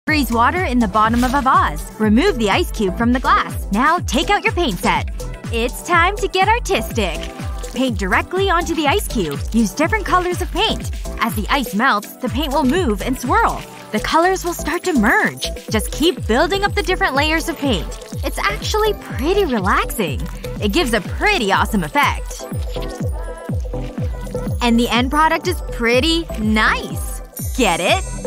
Freeze water in the bottom of a vase. Remove the ice cube from the glass. Now take out your paint set. It's time to get artistic. Paint directly onto the ice cube. Use different colors of paint. As the ice melts, the paint will move and swirl. The colors will start to merge. Just keep building up the different layers of paint. It's actually pretty relaxing. It gives a pretty awesome effect. And the end product is pretty nice. Get it?